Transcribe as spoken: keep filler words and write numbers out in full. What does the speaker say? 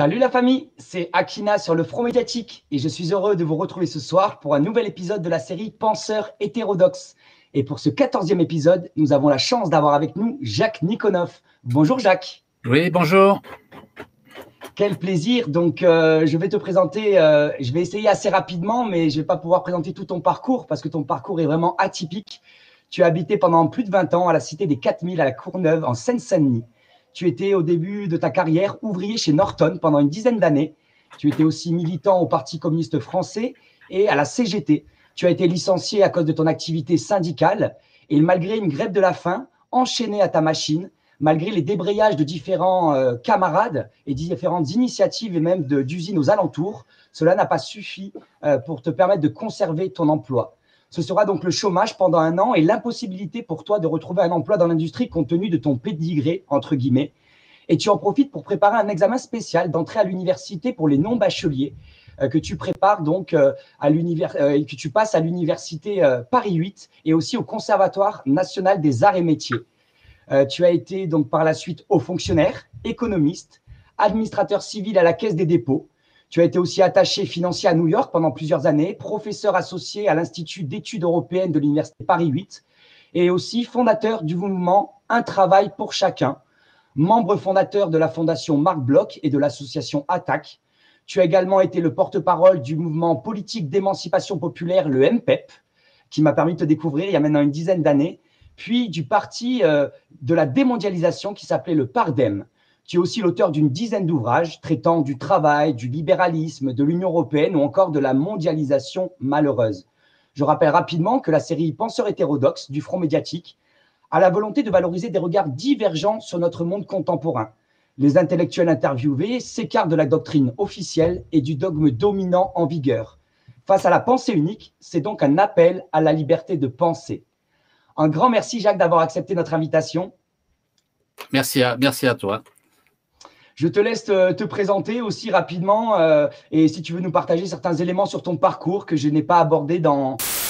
Salut la famille, c'est Akina sur le Front Médiatique et je suis heureux de vous retrouver ce soir pour un nouvel épisode de la série Penseurs hétérodoxes. Et pour ce quatorzième épisode, nous avons la chance d'avoir avec nous Jacques Nikonov. Bonjour Jacques. Oui, bonjour. Quel plaisir. Donc, euh, je vais te présenter, euh, je vais essayer assez rapidement, mais je ne vais pas pouvoir présenter tout ton parcours parce que ton parcours est vraiment atypique. Tu as habité pendant plus de vingt ans à la Cité des quatre mille à la Courneuve, en Seine-Saint-Denis. Tu étais au début de ta carrière ouvrier chez Norton pendant une dizaine d'années. Tu étais aussi militant au Parti communiste français et à la C G T. Tu as été licencié à cause de ton activité syndicale et malgré une grève de la faim, enchaîné à ta machine, malgré les débrayages de différents euh, camarades et différentes initiatives et même d'usines aux alentours, cela n'a pas suffi euh, pour te permettre de conserver ton emploi. Ce sera donc le chômage pendant un an et l'impossibilité pour toi de retrouver un emploi dans l'industrie compte tenu de ton pédigré, entre guillemets. Et tu en profites pour préparer un examen spécial d'entrée à l'université pour les non-bacheliers euh, que tu prépares donc euh, à l'univers, euh, que tu passes à l'université euh, Paris huit et aussi au Conservatoire national des arts et métiers. Euh, tu as été donc par la suite haut fonctionnaire, économiste, administrateur civil à la Caisse des dépôts. Tu as été aussi attaché financier à New York pendant plusieurs années, professeur associé à l'Institut d'études européennes de l'Université Paris huit et aussi fondateur du mouvement Un travail pour chacun, membre fondateur de la Fondation Marc Bloch et de l'association Attaque. Tu as également été le porte-parole du mouvement politique d'émancipation populaire, le M P E P, qui m'a permis de te découvrir il y a maintenant une dizaine d'années, puis du parti euh, de la démondialisation qui s'appelait le PARDEM. Tu es aussi l'auteur d'une dizaine d'ouvrages traitant du travail, du libéralisme, de l'Union européenne ou encore de la mondialisation malheureuse. Je rappelle rapidement que la série Penseurs hétérodoxes du Front Médiatique a la volonté de valoriser des regards divergents sur notre monde contemporain. Les intellectuels interviewés s'écartent de la doctrine officielle et du dogme dominant en vigueur. Face à la pensée unique, c'est donc un appel à la liberté de penser. Un grand merci Jacques d'avoir accepté notre invitation. Merci à, merci à toi. Je te laisse te, te présenter aussi rapidement euh, et si tu veux nous partager certains éléments sur ton parcours que je n'ai pas abordé dans,